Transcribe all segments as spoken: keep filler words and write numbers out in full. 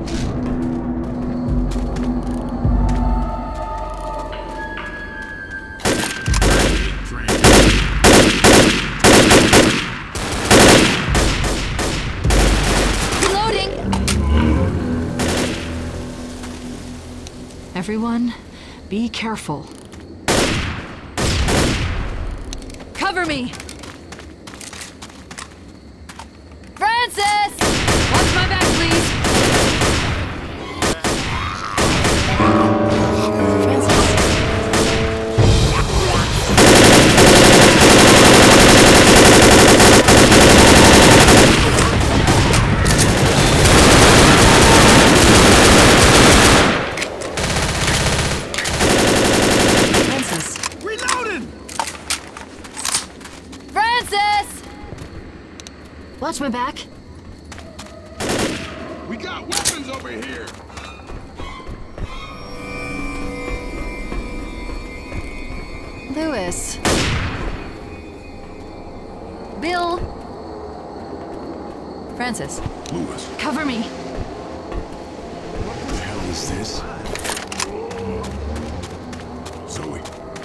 Everyone, be careful. Cover me! Francis! Watch my back, please! Watch my back. We got weapons over here. Lewis. Bill. Francis. Lewis. Cover me. What the hell is this? Zoe.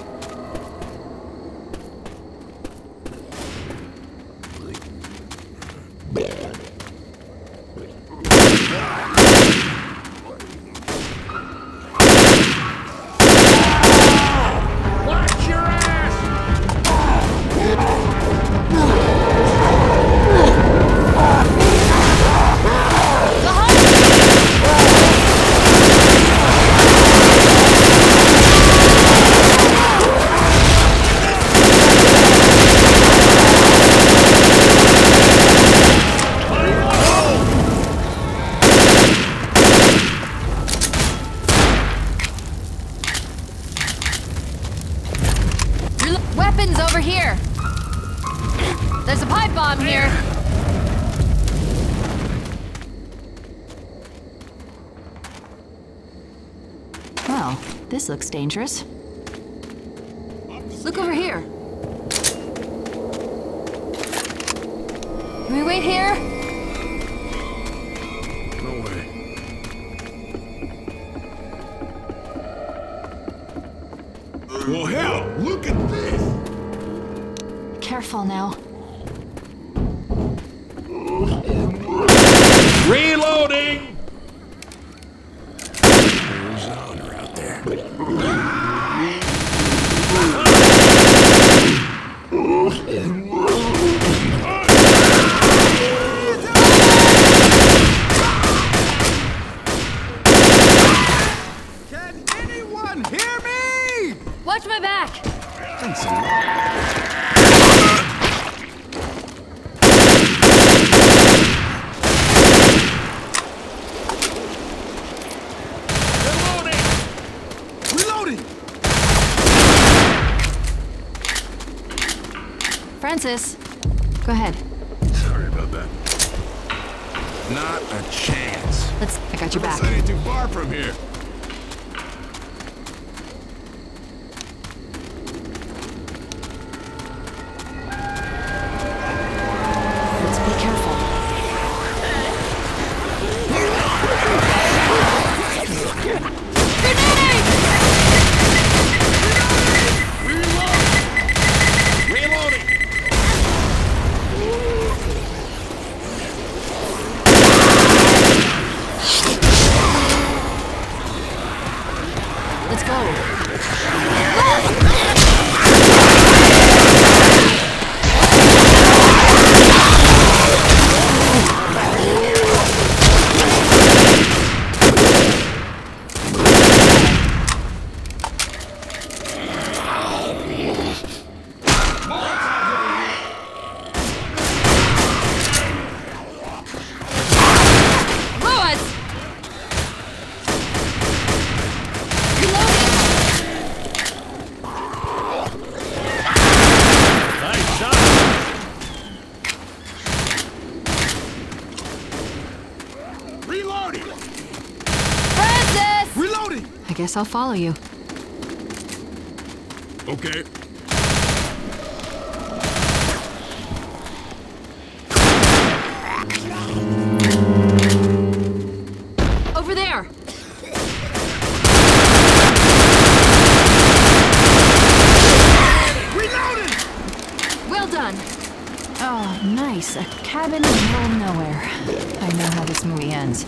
Weapons over here! There's a pipe bomb here! Well, this looks dangerous. Look over here! Can we wait here? No way. Well, hell, look at this! Careful now. Reloading! There's a hunter out there. Can anyone hear me? Watch my back! Thanks a lot. Francis, go ahead. Sorry about that. Not a chance. Let's. I got your back. That ain't too far from here. Let's be careful. Let's go. Reloading! Francis! Reloading! I guess I'll follow you. Okay. It's a cabin in the middle of nowhere. I know how this movie ends.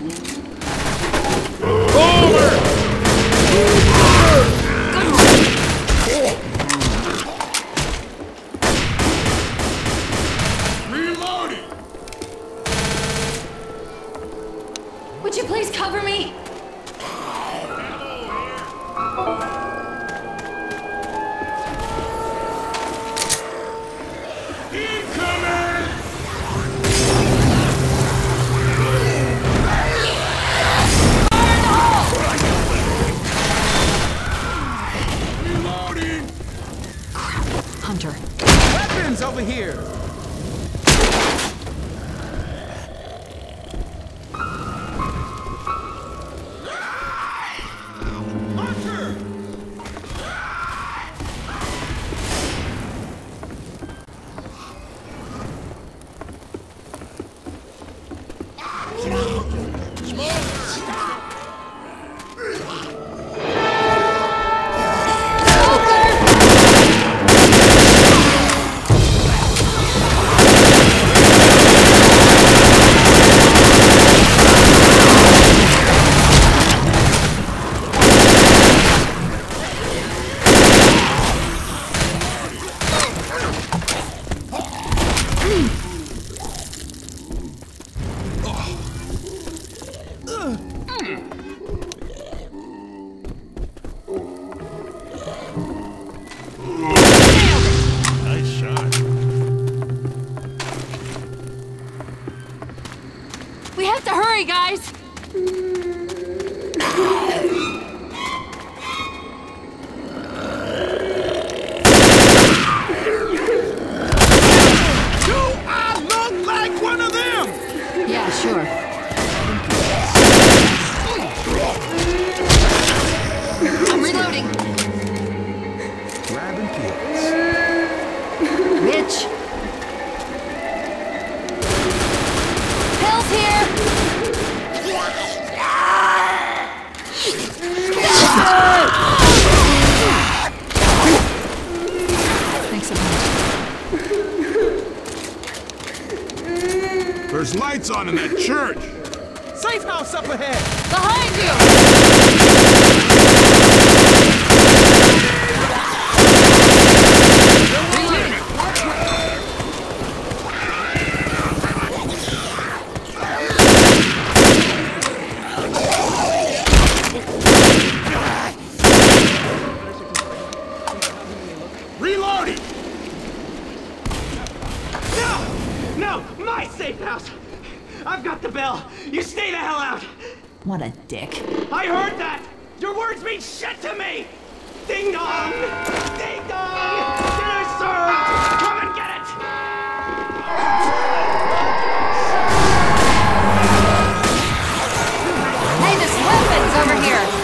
Reloading! Would you please cover me? Hunter. Weapons over here! Hunter! We have to hurry, guys! Do I look like one of them? Yeah, sure. I'm reloading. Grabbing kills. Bitch! Pills here! Thanks a bunch. There's lights on in that church! Safe house up ahead! Behind you! Reloading! No! No! My safe house! I've got the bell! You stay the hell out! What a dick. I heard that! Your words mean shit to me! Ding dong! Ding dong! Dinner served! Come and get it! Hey, there's weapons over here!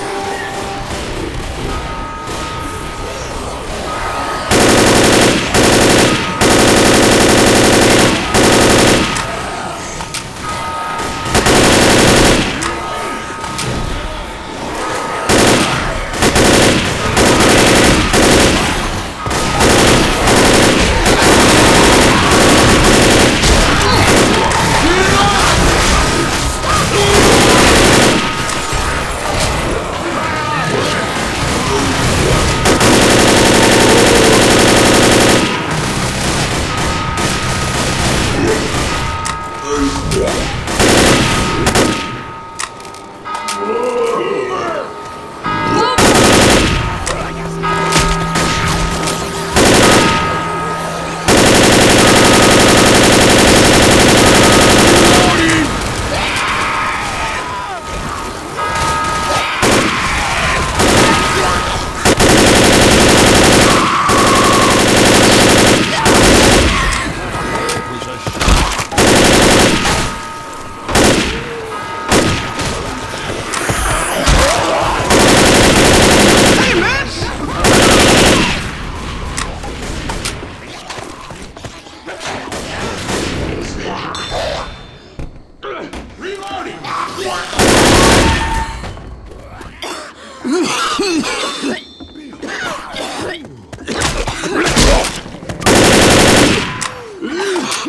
Reloading!